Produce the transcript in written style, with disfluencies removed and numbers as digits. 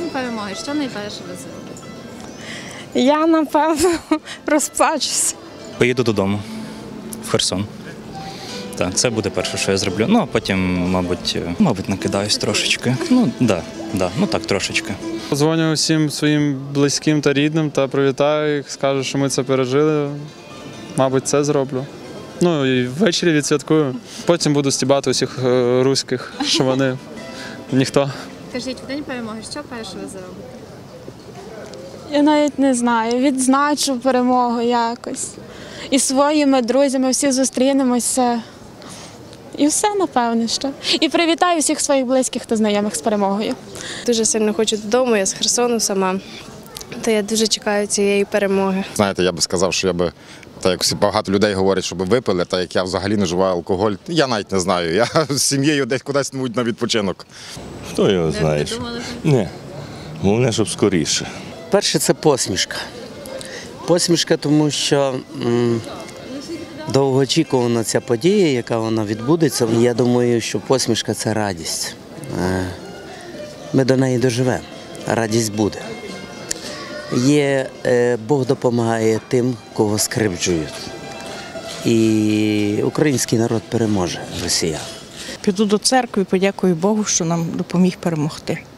день перемоги, що найперше ви зробите? Я, напевно, розплачуся. Поїду додому, в Херсон. Так, це буде перше, що я зроблю. Ну, а потім, мабуть, накидаюсь трошечки. Ну так, трошечки. Дзвоню всім своїм близьким та рідним та привітаю їх, скажу, що ми це пережили. Мабуть, це зроблю. Ну і ввечері відсвяткую. Потім буду стібати усіх руських, що вони ніхто. Кажіть, в день перемоги, що перше ви зробите? Я навіть не знаю, відзначу перемогу якось. І своїми друзями всі зустрінемося. І все, напевне, що. І привітаю всіх своїх близьких та знайомих з перемогою. Дуже сильно хочу додому, я з Херсону сама, та я дуже чекаю цієї перемоги. Знаєте, я би сказав, що я би, так як всі багато людей говорять, щоб випили, так як я взагалі не вживаю алкоголь, я навіть не знаю, я з сім'єю десь кудись на відпочинок. Хто його знає? Ні, головне, щоб скоріше. Перше – це посмішка. Посмішка, тому що довгоочікувана ця подія, яка вона відбудеться. Я думаю, що посмішка – це радість. Ми до неї доживемо, радість буде. Бог допомагає тим, кого скривджують. І український народ переможе росіян. Піду до церкви і подякую Богу, що нам допоміг перемогти.